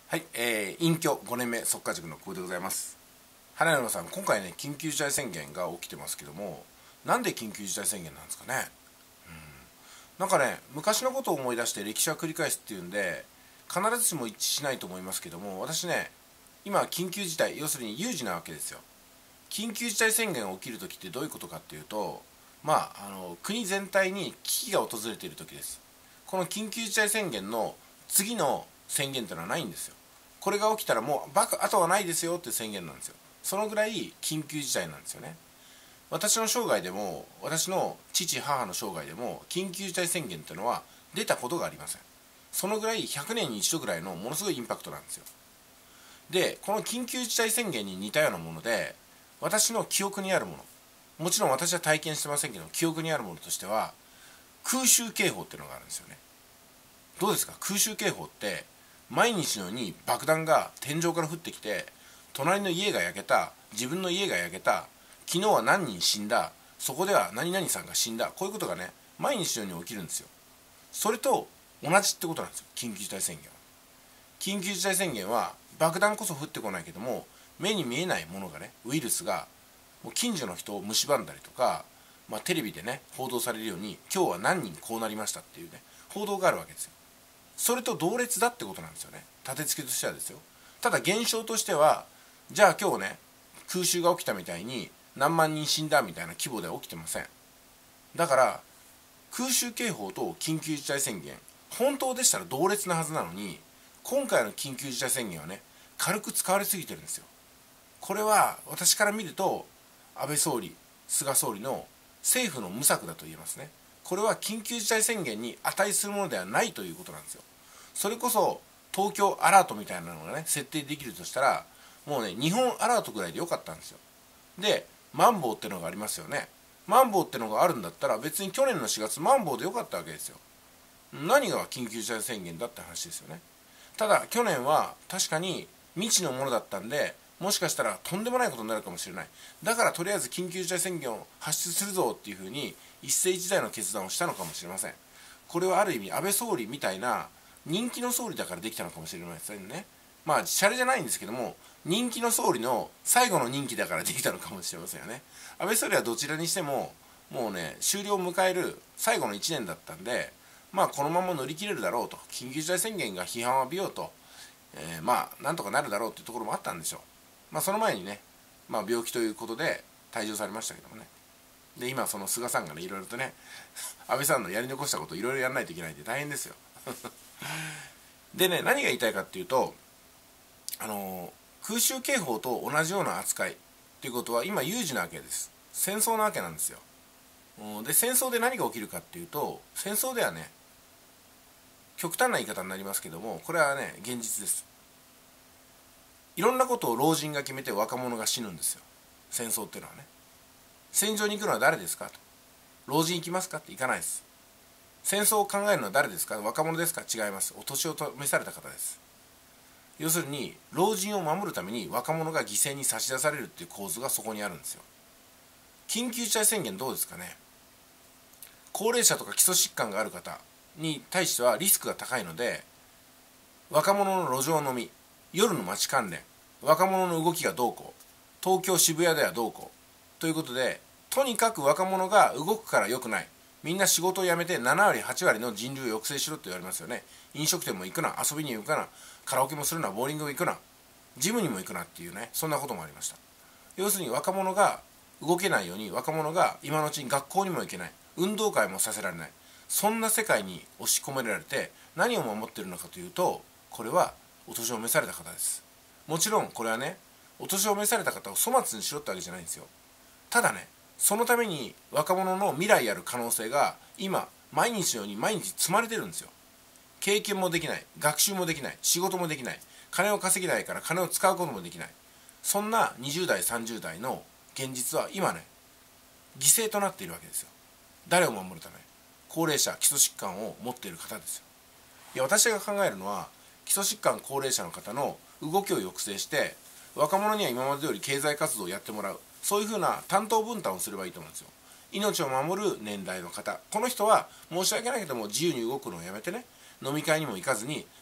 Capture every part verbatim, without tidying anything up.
はい、えー、隠居ごねんめ速稼塾の久保でございます。花山さん、今回ね、緊急事態宣言が起きてますけども、なんで緊急事態宣言なんですかね。うん、なんかね、昔のことを思い出して歴史は繰り返すっていうんで、必ずしも一致しないと思いますけども、私ね、今、緊急事態、要するに有事なわけですよ。緊急事態宣言が起きるときってどういうことかっていうと、まあ、あの国全体に危機が訪れているときです。この緊急事態宣言の次の宣言というのはないんですよ。これが起きたらもうバカあとはないですよっていう宣言なんですよ。そのぐらい緊急事態なんですよね。私の生涯でも私の父母の生涯でも緊急事態宣言というのは出たことがありません。そのぐらいひゃくねんに一度ぐらいのものすごいインパクトなんですよ。でこの緊急事態宣言に似たようなもので、私の記憶にあるもの、もちろん私は体験してませんけど、記憶にあるものとしては空襲警報っていうのがあるんですよね。どうですか、空襲警報って毎日のように爆弾が天井から降ってきて、隣の家が焼けた、自分の家が焼けた、昨日は何人死んだ、そこでは何々さんが死んだ、こういうことがね毎日のように起きるんですよ。それと同じってことなんですよ、緊急事態宣言は。緊急事態宣言は爆弾こそ降ってこないけども、目に見えないものがね、ウイルスがもう近所の人を蝕んだりとか、まあ、テレビでね報道されるように、今日は何人こうなりましたっていうね報道があるわけですよ。それと同列だってことなんですよね、立て付けとしてはですよ。ただ現象としては、じゃあ今日ね空襲が起きたみたいに何万人死んだみたいな規模では起きてません。だから空襲警報と緊急事態宣言、本当でしたら同列なはずなのに、今回の緊急事態宣言はね軽く使われすぎてるんですよ。これは私から見ると安倍総理、菅総理の政府の無策だと言えますね。これは緊急事態宣言に値するものではないということなんですよ。それこそ東京アラートみたいなのがね設定できるとしたら、もうね日本アラートぐらいでよかったんですよ。でマンボウってのがありますよね。マンボウってのがあるんだったら別に去年のしがつマンボウでよかったわけですよ。何が緊急事態宣言だって話ですよね。ただ去年は確かに未知のものだったんで、もしかしたらとんでもないことになるかもしれない。だからとりあえず緊急事態宣言を発出するぞっていうふうに一世一代の決断をしたのかもしれません。これはある意味安倍総理みたいな人気の総理だからできたのかもしれませんね。まあシャレじゃないんですけども、人気の総理の最後の任期だからできたのかもしれませんよね。安倍総理はどちらにしてももうね終了を迎える最後のいちねんだったんで、まあこのまま乗り切れるだろうと、緊急事態宣言が批判を浴びようと、えー、まあなんとかなるだろうというところもあったんでしょう。まあその前にね、まあ、病気ということで退場されましたけどもね。で今その菅さんがねいろいろとね安倍さんのやり残したことをいろいろやらないといけないんで大変ですよでね、何が言いたいかっていうと、あのー、空襲警報と同じような扱いっていうことは今有事なわけです。戦争なわけなんですよ。で戦争で何が起きるかっていうと、戦争ではね極端な言い方になりますけども、これはね現実です。いろんなことを老人が決めて若者が死ぬんですよ、戦争っていうのはね。戦場に行くのは誰ですかと、老人行きますかって行かないです。戦争を考えるのは誰ですか、若者ですか、違います。お年を召された方です。要するに老人を守るために若者が犠牲に差し出されるっていう構図がそこにあるんですよ。緊急事態宣言どうですかね。高齢者とか基礎疾患がある方に対してはリスクが高いので、若者の路上飲み、夜の街関連、若者の動きがどうこう、東京渋谷ではどうこうということで、とにかく若者が動くから良くない、みんな仕事を辞めてななわりはちわりの人流を抑制しろって言われますよね。飲食店も行くな、遊びに行くな、カラオケもするな、ボーリングも行くな、ジムにも行くなっていうね、そんなこともありました。要するに若者が動けないように、若者が今のうちに学校にも行けない、運動会もさせられない、そんな世界に押し込められて、何を守っているのかというと、これはお年を召された方です。もちろんこれはねお年を召された方を粗末にしろってわけじゃないんですよ。ただね、そのために若者の未来ある可能性が今毎日のように毎日積まれてるんですよ。経験もできない、学習もできない、仕事もできない、金を稼げないから金を使うこともできない、そんなにじゅうだいさんじゅうだいの現実は今ね犠牲となっているわけですよ。誰を守るため、高齢者、基礎疾患を持っている方ですよ。いや私が考えるのは、基礎疾患高齢者の方の動きを抑制して、若者には今までより経済活動をやってもらう、そういうふうな担当分担をすればいいと思うんですよ。命を守る年代の方、この人は申し訳ないけども自由に動くのをやめてね、飲み会にも行かずに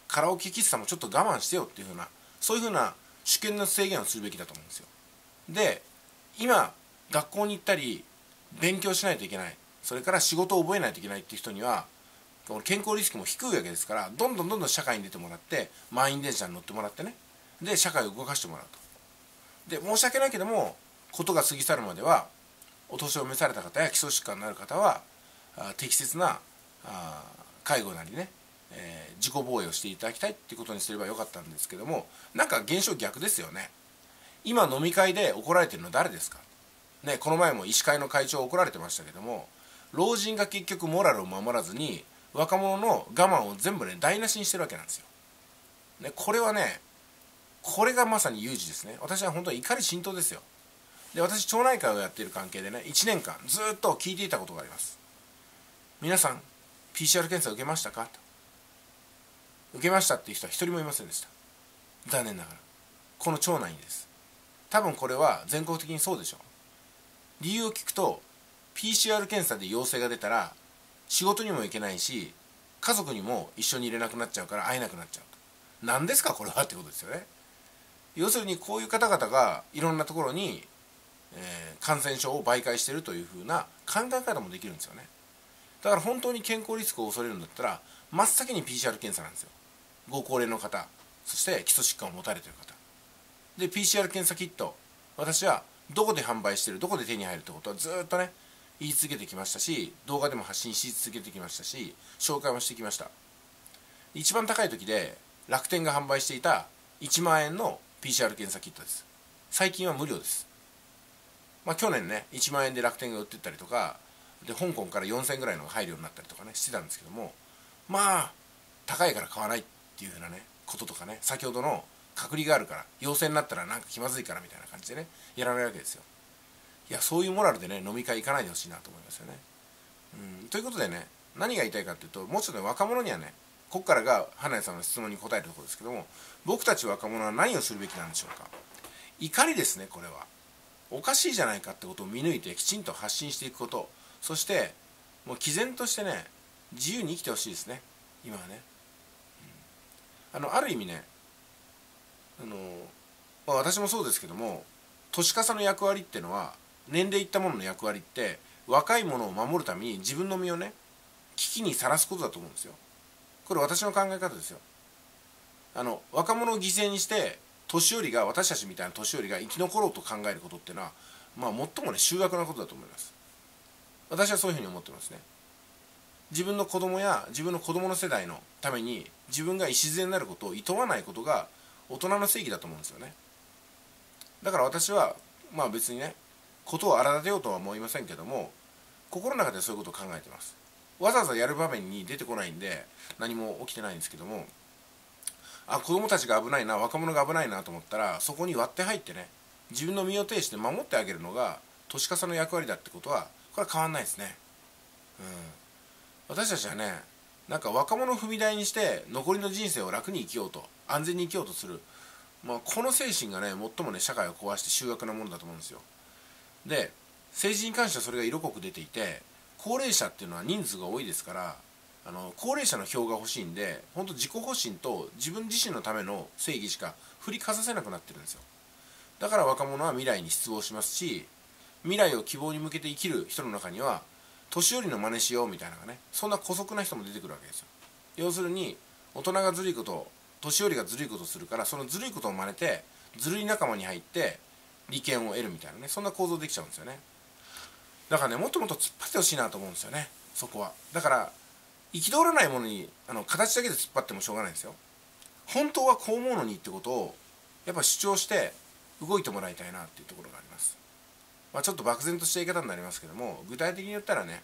カラオケ喫茶もちょっと我慢してよっていうふうな、そういうふうな主権の制限をするべきだと思うんですよ。で今学校に行ったり勉強しないといけない、それから仕事を覚えないといけないっていう人には健康リスクも低いわけですから、どんどんどんどん社会に出てもらって、満員電車に乗ってもらってね、で社会を動かしてもらうと。で申し訳ないけども、ことが過ぎ去るまではお年を召された方や基礎疾患のある方は適切な介護なりね、えー、自己防衛をしていただきたいっていうことにすればよかったんですけども、なんか現象逆ですよね。今飲み会で怒られてるのは誰ですか、ね、この前も医師会の会長怒られてましたけども、老人が結局モラルを守らずに若者の我慢を全部ね台無しにしてるわけなんですよ、ね、これはね、これがまさに有事ですね。私は本当に怒り心頭ですよ。で私町内会をやっている関係でね、いちねんかんずっと聞いていたことがあります。皆さん ピーシーアール 検査受けましたかと。受けましたっていう人は一人もいませんでした。残念ながらこの町内にです。多分これは全国的にそうでしょう。理由を聞くと ピーシーアール 検査で陽性が出たら仕事にも行けないし、家族にも一緒に入れなくなっちゃうから会えなくなっちゃうと。何ですかこれはってことですよね。要するにこういう方々がいろんなところに、えー、感染症を媒介しているというふうな考え方もできるんですよね。だから本当に健康リスクを恐れるんだったら真っ先に ピーシーアール 検査なんですよ。ご高齢の方、そして基礎疾患を持たれている方で ピーシーアール 検査キット、私はどこで販売している、どこで手に入るってことはずっとね言い続けてきましたし、動画でも発信し続けてきましたし、紹介もしてきました。一番高い時で楽天が販売していたいちまんえんの ピーシーアール 検査キットです。最近は無料です。まあ去年ねいちまんえんで楽天が売ってったりとかで、香港からよんせんえんぐらいのが入るようになったりとかねしてたんですけども、まあ高いから買わないっていうふうなねこととかね、先ほどの隔離があるから陽性になったらなんか気まずいからみたいな感じでねやらないわけですよ。いやそういうモラルでね飲み会行かないでほしいなと思いますよね。うんということでね、何が言いたいかっていうと、もうちょっと、ね、若者にはね、ここからが花屋さんの質問に答えるところですけども、僕たち若者は何をするべきなんでしょうか。怒りですね。これはおかしいじゃないかってことを見抜いてきちんと発信していくこと、そしてもう毅然としてね自由に生きてほしいですね今はね。うん、あのある意味ね、あの、まあ、私もそうですけども、年かさの役割っていうのは、年齢いったものの役割って若いものを守るために自分の身をね危機にさらすことだと思うんですよ。これ私の考え方ですよ。あの若者を犠牲にして年寄りが、私たちみたいな年寄りが生き残ろうと考えることっていうのは、まあ最もね醜悪なことだと思います。私はそういうふうに思ってますね。自分の子供や自分の子供の世代のために自分が礎になることを厭わないことが大人の正義だと思うんですよね。だから私はまあ別にねことを荒立てようとは思いませんけども、心の中でそういうことを考えてます。わざわざやる場面に出てこないんで何も起きてないんですけども、あ子供たちが危ないな、若者が危ないなと思ったら、そこに割って入ってね自分の身を挺して守ってあげるのが年かさの役割だってことは、これは変わんないですね。うん、私たちはね、なんか若者を踏み台にして残りの人生を楽に生きようと、安全に生きようとする、まあ、この精神がね最もね社会を壊して醜悪なものだと思うんですよ。で政治に関してはそれが色濃く出ていて、高齢者っていうのは人数が多いですから、あの高齢者の票が欲しいんで、本当自己保身と自分自身のための正義しか振りかざせなくなってるんですよ。だから若者は未来に失望しますし、未来を希望に向けて生きる人の中には年寄りの真似しようみたいなのがね、そんな姑息な人も出てくるわけですよ。要するに大人がずるいことを、年寄りがずるいことをするから、そのずるいことを真似てずるい仲間に入って利権を得るみたいなね、そんな構造できちゃうんですよね。だからね、もっともっと突っ張ってほしいなと思うんですよね、そこは。だから憤らないものにあの形だけで突っ張ってもしょうがないんですよ。本当はこう思うのにってことをやっぱ主張して動いてもらいたいなっていうところがあります。まあ、ちょっと漠然とした言い方になりますけども、具体的に言ったらね、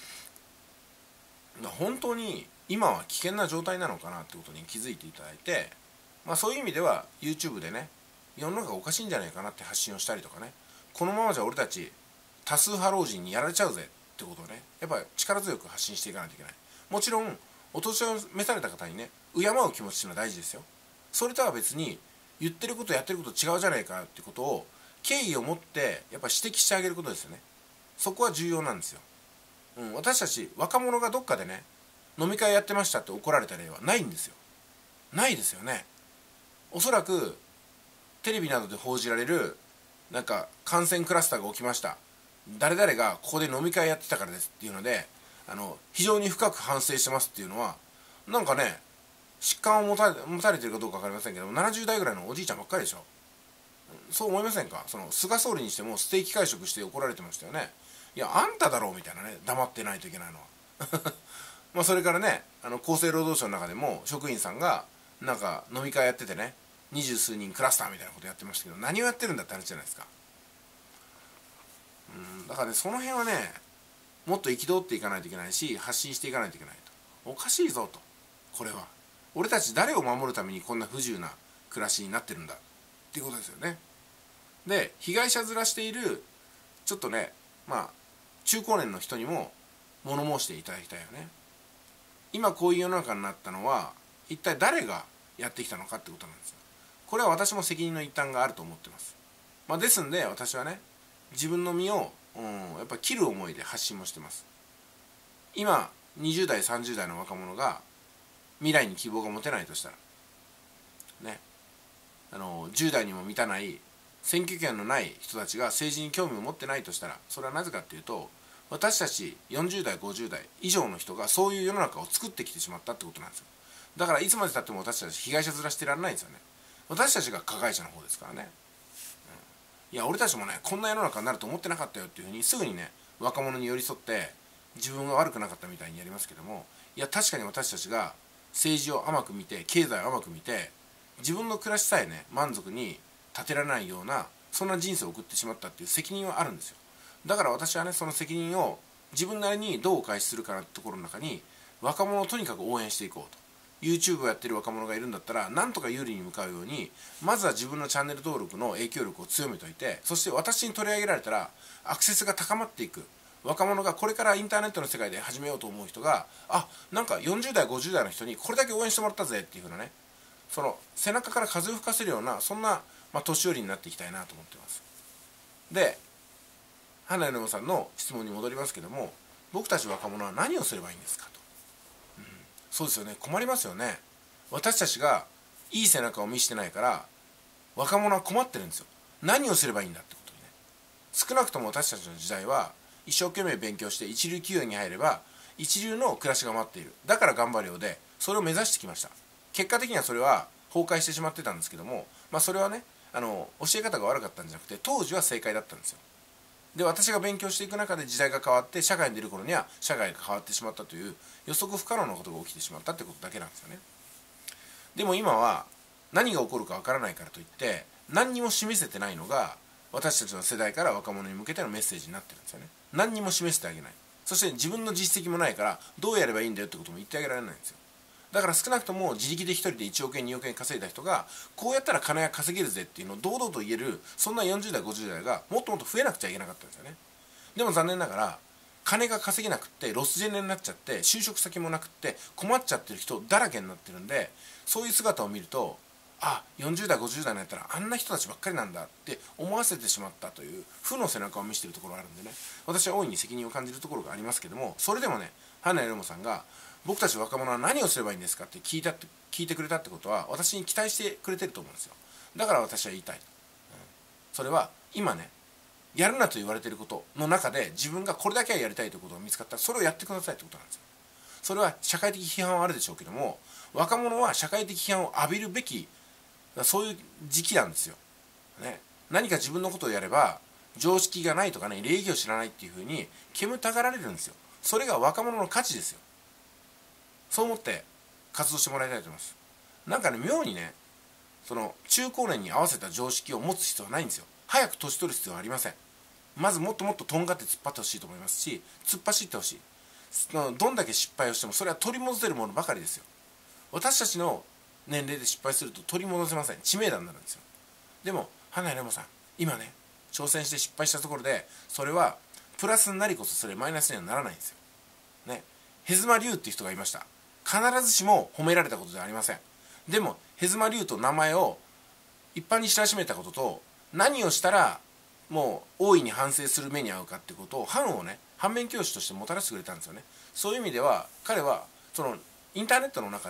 本当に今は危険な状態なのかなってことに気づいていただいて、まあ、そういう意味では YouTube でね、世の中がおかしいんじゃないかなって発信をしたりとかね、このままじゃ俺たち多数派老人にやられちゃうぜってことをね、やっぱり力強く発信していかないといけない。もちろんお年を召された方にね敬う気持ちっていうのは大事ですよ。それとは別に言ってることやってること違うじゃないかってことを敬意を持ってやっぱ指摘してあげることですよね。そこは重要なんですよ。うん、私たち若者がどっかでね飲み会やってましたって怒られた例はないんですよ。 ないですよね。おそらくテレビなどで報じられるなんか感染クラスターが起きました、誰々がここで飲み会やってたからですっていうので、あの非常に深く反省してますっていうのは、なんかね、疾患を持たれ、持たれてるかどうか分かりませんけど、ななじゅう代ぐらいのおじいちゃんばっかりでしょ。そう思いませんか。その菅総理にしてもステーキ会食して怒られてましたよね。いや、あんただろうみたいなね、黙ってないといけないのはまあそれからね、あの厚生労働省の中でも職員さんがなんか飲み会やっててね、二十数人クラスターみたいなことやってましたけど、何をやってるんだって話じゃないですか。うんだからね、その辺はね、もっと憤っていかないといけないし、発信していかないといけないと。おかしいぞと。これは俺たち誰を守るためにこんな不自由な暮らしになってるんだっていうことですよね。で、被害者面しているちょっとね、まあ中高年の人にも物申していただきたいよね。今こういう世の中になったのは一体誰がやってきたのかってことなんですよ。これは私も責任の一端があると思ってます。まあ、ですんで私はね、自分の身を、うん、やっぱり切る思いで発信もしてます。今にじゅう代さんじゅう代の若者が未来に希望が持てないとしたらね、あのじゅう代にも満たない選挙権のない人たちが政治に興味を持ってないとしたら、それはなぜかっていうと、私たちよんじゅう代ごじゅう代以上の人がそういう世の中を作ってきてしまったってことなんですよ。だからいつまでたっても私たち被害者面してられないんですよね。私たちが加害者の方ですからね、うん、いや俺たちもね、こんな世の中になると思ってなかったよっていうふうにすぐにね、若者に寄り添って自分が悪くなかったみたいにやりますけども、いや確かに私たちが政治を甘く見て、経済を甘く見て、自分の暮らしさえね満足に立てられないような、そんな人生を送ってしまったっていう責任はあるんですよ。だから私はね、その責任を自分なりにどうお返しするかなってところの中に、若者をとにかく応援していこうと。 YouTube をやってる若者がいるんだったら、なんとか有利に向かうように、まずは自分のチャンネル登録の影響力を強めておいて、そして私に取り上げられたらアクセスが高まっていく。若者がこれからインターネットの世界で始めようと思う人が、あ、なんかよんじゅう代ごじゅう代の人にこれだけ応援してもらったぜっていう風なね、その背中から風を吹かせるような、そんな、まあ、年寄りになっていきたいなと思ってます。で、花屋のさんの質問に戻りますけども、僕たち若者は何をすればいいんですかと、うん、そうですよね、困りますよね。私たちがいい背中を見せてないから若者は困ってるんですよ。何をすればいいんだってことにね。少なくとも私たちの時代は一生懸命勉強して一流企業に入れば一流の暮らしが待っている、だから頑張るようで、それを目指してきました。結果的にはそれは崩壊してしまってたんですけども、まあそれはね、あの教え方が悪かったんじゃなくて、当時は正解だったんですよ。で、私が勉強していく中で時代が変わって、社会に出る頃には社会が変わってしまったという予測不可能なことが起きてしまったってことだけなんですよね。でも今は何が起こるかわからないからといって何にも示せてないのが、私たちの世代から若者に向けてのメッセージになってるんですよね。何にも示してあげない。そして自分の実績もないからどうやればいいんだよってことも言ってあげられないんですよ。だから少なくとも自力で一人でいちおくえんにおくえん稼いだ人が、こうやったら金が稼げるぜっていうのを堂々と言える、そんなよんじゅう代ごじゅう代がもっともっと増えなくちゃいけなかったんですよね。でも残念ながら金が稼げなくってロスジェネになっちゃって、就職先もなくって困っちゃってる人だらけになってるんで、そういう姿を見ると、あ、よんじゅう代ごじゅう代のやったらあんな人たちばっかりなんだって思わせてしまったという負の背中を見せているところがあるんでね、私は大いに責任を感じるところがありますけども、それでもね、花屋レモさんが僕たち若者は何をすればいいんですかって聞いたって聞いてくれたってことは、私に期待してくれてると思うんですよ。だから私は言いたい、うん、それは今ね、やるなと言われていることの中で自分がこれだけはやりたいということが見つかったら、それをやってくださいってことなんですよ。それは社会的批判はあるでしょうけども、若者は社会的批判を浴びるべき、そういう時期なんですよ、ね、何か自分のことをやれば常識がないとかね、礼儀を知らないっていうふうに煙たがられるんですよ。それが若者の価値ですよ。そう思って活動してもらいたいと思います。なんかね、妙にね、その中高年に合わせた常識を持つ必要はないんですよ。早く年取る必要はありません。まずもっともっととんがって突っ張ってほしいと思いますし、突っ走ってほしい。どんだけ失敗をしてもそれは取り戻せるものばかりですよ。私たちの年齢で失敗すると取り戻せません。致命打になるんですよ。でも花屋レモさん、今ね挑戦して失敗したところで、それはプラスになりこそそれマイナスにはならないんですよね。ヘズマリュウっていう人がいました。必ずしも褒められたことではありません。でもヘズマリュウと名前を一般に知らしめたことと、何をしたらもう大いに反省する目に遭うかっていうことを、反をね反面教師としてもたらしてくれたんですよね。そういう意味では彼はそのインターネットの中でね、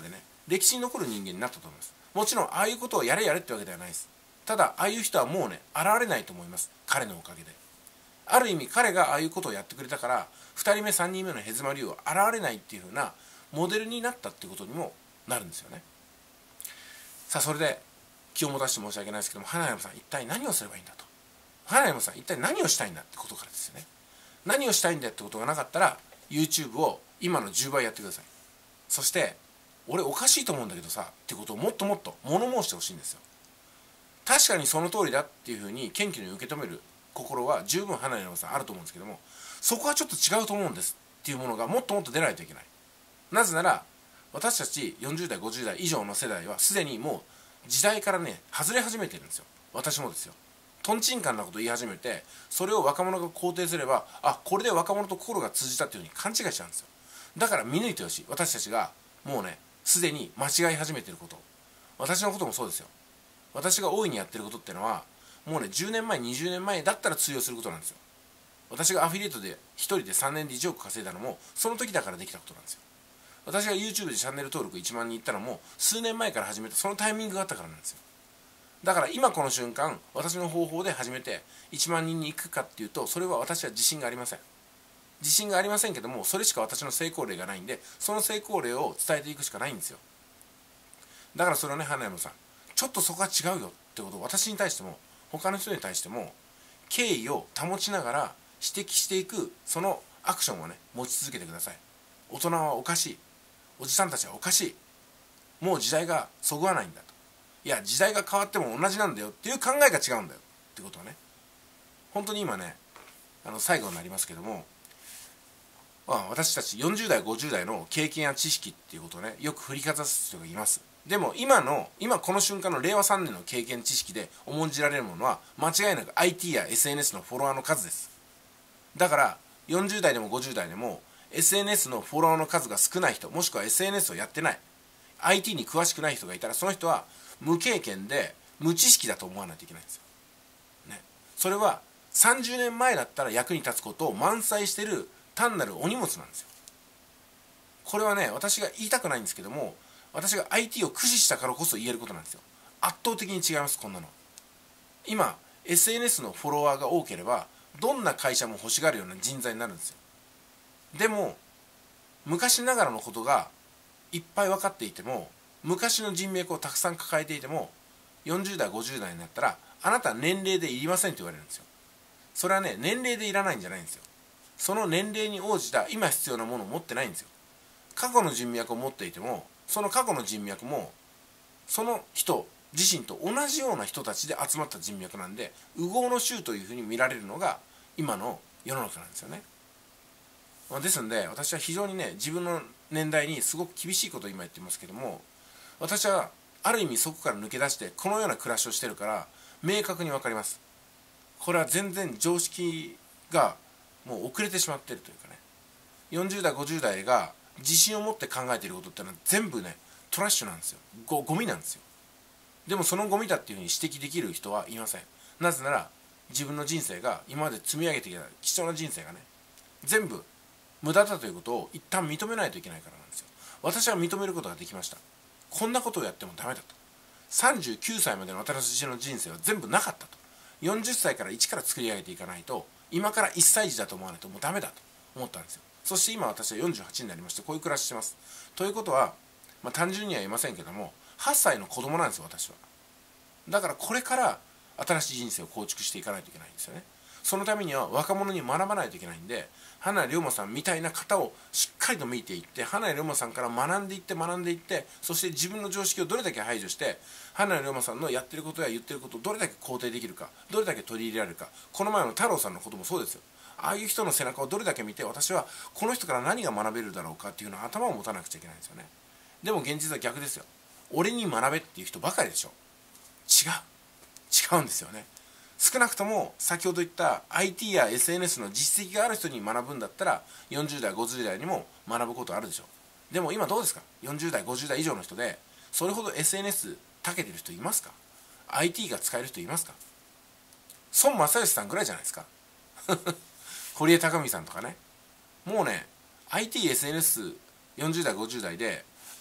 歴史に残る人間になったと思います。もちろんああいうことをやれやれってわけではないです。ただああいう人はもうね現れないと思います、彼のおかげで。ある意味彼がああいうことをやってくれたからふたりめさんにんめのヘズマリュウは現れないっていう風なモデルになったっていうことにもなるんですよね。さあそれで気を持たせて申し訳ないですけども、花山さん一体何をすればいいんだと、花山さん一体何をしたいんだってことからですよね。何をしたいんだってことがなかったら YouTube を今のじゅうばいやってください。そして俺おかしいと思うんだけどさってことをもっともっと物申してほしいんですよ。確かにその通りだっていうふうに謙虚に受け止める心は十分花山さんあると思うんですけども、そこはちょっと違うと思うんですっていうものがもっともっと出ないといけない。なぜなら私たちよんじゅうだいごじゅうだい以上の世代はすでにもう時代からね外れ始めてるんですよ。私もですよ。とんちんかんなこと言い始めて、それを若者が肯定すれば、あ、これで若者と心が通じたっていうふうに勘違いしちゃうんですよ。だから見抜いてほしい。私たちがもうねすでに間違い始めてること、私のこともそうですよ。私が大いにやってることっていうのはもうねじゅうねんまえにじゅうねんまえだったら通用することなんですよ。私がアフィリエイトでひとりでさんねんでいちおく稼いだのもその時だからできたことなんですよ。私が YouTube でチャンネル登録いちまんにんいったのも数年前から始めたそのタイミングがあったからなんですよ。だから今この瞬間私の方法で始めていちまんにんに行くかっていうと、それは私は自信がありません。自信がありませんけども、それしか私の成功例がないんで、その成功例を伝えていくしかないんですよ。だからそれをね花山さん、ちょっとそこは違うよってことを私に対しても他の人に対しても敬意を保ちながら指摘していく、そのアクションをね持ち続けてください。大人はおかしい、おじさんたちはおかしい、もう時代がそぐわないんだと、いや時代が変わっても同じなんだよっていう考えが違うんだよってことをね、本当に今ねあの最後になりますけども、まあ、私たちよんじゅうだいごじゅうだいの経験や知識っていうことをねよく振りかざす人がいます。でも今の今この瞬間のれいわさんねんの経験知識で重んじられるものは間違いなく アイティー や エスエヌエス のフォロワーの数です。だからよんじゅうだいでもごじゅうだいでも エスエヌエス のフォロワーの数が少ない人、もしくは エスエヌエス をやってない アイティー に詳しくない人がいたら、その人は無経験で無知識だと思わないといけないんですよ、ね、それはさんじゅうねんまえだったら役に立つことを満載している単なるお荷物なんですよ。これはね私が言いたくないんですけども、私が アイティー を駆使したからこそ言えることなんですよ。圧倒的に違います。こんなの今 エスエヌエス のフォロワーが多ければどんな会社も欲しがるような人材になるんですよ。でも昔ながらのことがいっぱい分かっていても、昔の人脈をたくさん抱えていても、よんじゅうだいごじゅうだいになったらあなたは年齢でいりませんと言われるんですよ。それはね年齢でいらないんじゃないんですよ。その年齢に応じた今必要なものを持ってないんですよ。過去の人脈を持っていても、その過去の人脈もその人自身と同じような人たちで集まった人脈なんで、右往の衆というふうに見られるのが今の世の中なんですよね。ですので私は非常にね自分の年代にすごく厳しいことを今言ってますけども、私はある意味そこから抜け出してこのような暮らしをしてるから明確に分かります。これは全然常識がもう遅れてしまっているというかね、よんじゅうだいごじゅうだいが自信を持って考えていることってのは全部ねトラッシュなんですよ。ゴゴミなんですよ。でもそのゴミだっていうふうに指摘できる人はいません。なぜなら自分の人生が今まで積み上げてきた貴重な人生がね全部無駄だということを一旦認めないといけないからなんですよ。私は認めることができました。こんなことをやってもダメだと。さんじゅうきゅうさいまでの私の人生は全部なかったと。よんじゅっさいから一から作り上げていかないと、今からいっさい児だと思わないともうダメだと思ったんですよ。そして今私はよんじゅうはちになりまして、こういう暮らししてます。ということは、まあ、単純には言いませんけどもはっさいの子供なんですよ私は。だからこれから新しい人生を構築していかないといけないんですよね。そのためには若者に学ばないといけないんで、花井龍馬さんみたいな方をしっかりと見ていって、花井龍馬さんから学んでいって学んでいって、そして自分の常識をどれだけ排除して花井龍馬さんのやってることや言ってることをどれだけ肯定できるか、どれだけ取り入れられるか。この前の太郎さんのこともそうですよ。ああいう人の背中をどれだけ見て、私はこの人から何が学べるだろうかっていうのを頭を持たなくちゃいけないんですよね。でも現実は逆ですよ。俺に学べっていう人ばかりでしょ。違う違うんですよね。少なくとも先ほど言った アイティー や エスエヌエス の実績がある人に学ぶんだったらよんじゅうだいごじゅうだいにも学ぶことあるでしょう。でも今どうですか、よんじゅうだいごじゅうだい以上の人でそれほど エスエヌエス 長けてる人いますか？ アイティー が使える人いますか？孫正義さんぐらいじゃないですか堀江貴文さんとかね。もうね アイティー、エスエヌエスよんじゅうだいごじゅうだいで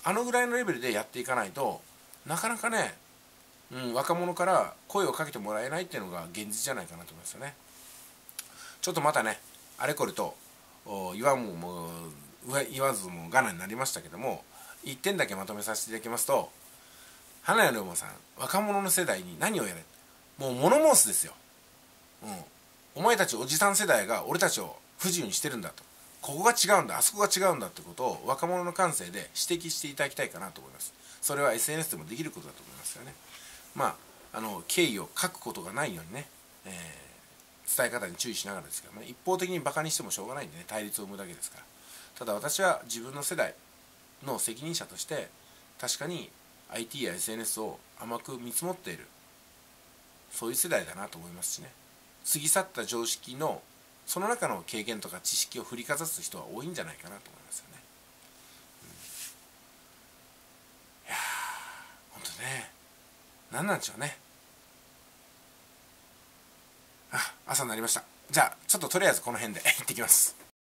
あのぐらいのレベルでやっていかないとなかなかね、うん、若者から声をかけてもらえないっていうのが現実じゃないかなと思いますよね。ちょっとまたねあれこれと言わんも言わずもがなになりましたけども、いってんだけまとめさせていただきますと、花屋龍馬さん、若者の世代に何をやれ、もう物申すですよ、うん、お前たちおじさん世代が俺たちを不自由にしてるんだと、ここが違うんだあそこが違うんだってことを若者の感性で指摘していただきたいかなと思います。それは エスエヌエス でもできることだと思いますよね。まああの敬意を書くことがないようにね、えー、伝え方に注意しながらですけどね、一方的にバカにしてもしょうがないんでね、対立を生むだけですから。ただ私は自分の世代の責任者として確かに アイティー や エスエヌエス を甘く見積もっている、そういう世代だなと思いますしね。過ぎ去った常識のその中の経験とか知識を振りかざす人は多いんじゃないかなと思いますよね、うん、いやーほんとね、何なんでしょうね。あ、朝になりました。じゃあちょっととりあえずこの辺で行ってきます。